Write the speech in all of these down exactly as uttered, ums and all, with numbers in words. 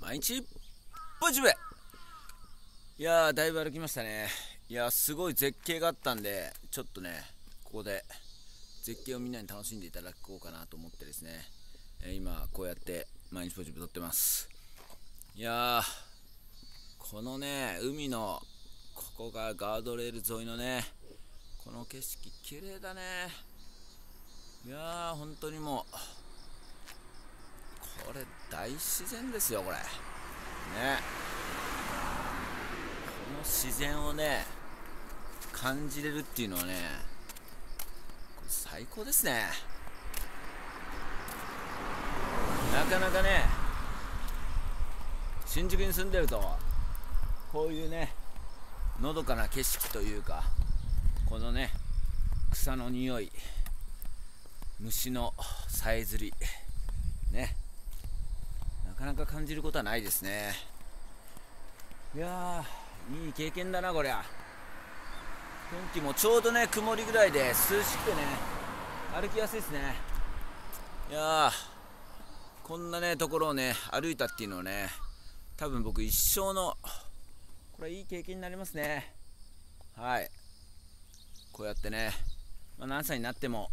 毎日ポジティブ。いやーだいぶ歩きましたね。いやーすごい絶景があったんで、ちょっとねここで絶景をみんなに楽しんでいただこうかなと思ってですね、えー、今こうやって毎日ポジティブ撮ってます。いやーこのね海のここがガードレール沿いのねこの景色綺麗だね。いやー本当にもうこれ大自然ですよこれね。この自然をね感じれるっていうのはね、これ最高ですね。なかなかね新宿に住んでるとこういうねのどかな景色というか、このね草の匂い、虫のさえずりね、なかなか感じることはないですね。いやーいい経験だなこりゃ。天気もちょうどね曇りぐらいで涼しくてね歩きやすいですね。いやーこんなねところをね歩いたっていうのはね、多分僕一生のこれいい経験になりますね。はい、こうやってね、まあ、何歳になっても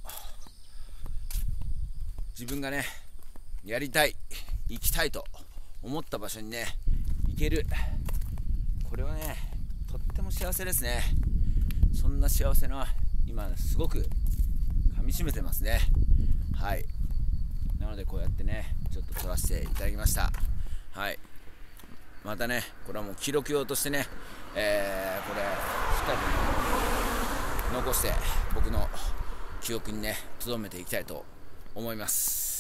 自分がねやりたい行きたいと思った場所にね行ける、これはねとっても幸せですね。そんな幸せな今すごく噛みしめてますね。はい、なのでこうやってねちょっと撮らせていただきました。はい、またねこれはもう記録用としてね、えー、これしっかりと残して僕の記憶にね留めていきたいと思います。